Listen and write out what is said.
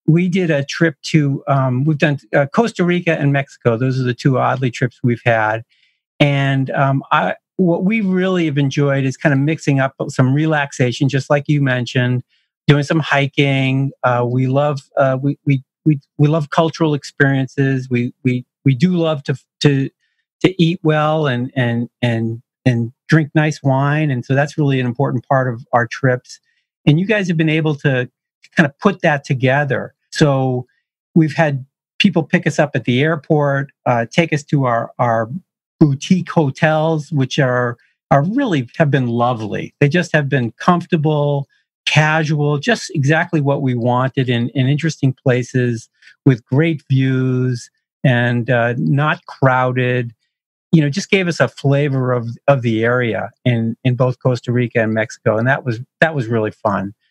we did a trip to, we've done Costa Rica and Mexico. Those are the two oddly trips we've had. And what we really have enjoyed is kind of mixing up some relaxation, just like you mentioned, doing some hiking. We love cultural experiences. We do love to eat well and drink nice wine, and so that's really an important part of our trips. And you guys have been able to kind of put that together. So we've had people pick us up at the airport, take us to our boutique hotels, which are really have been lovely. They just have been comfortable, casual, just exactly what we wanted in interesting places with great views and not crowded. Just gave us a flavor of the area in both Costa Rica and Mexico, and that was really fun.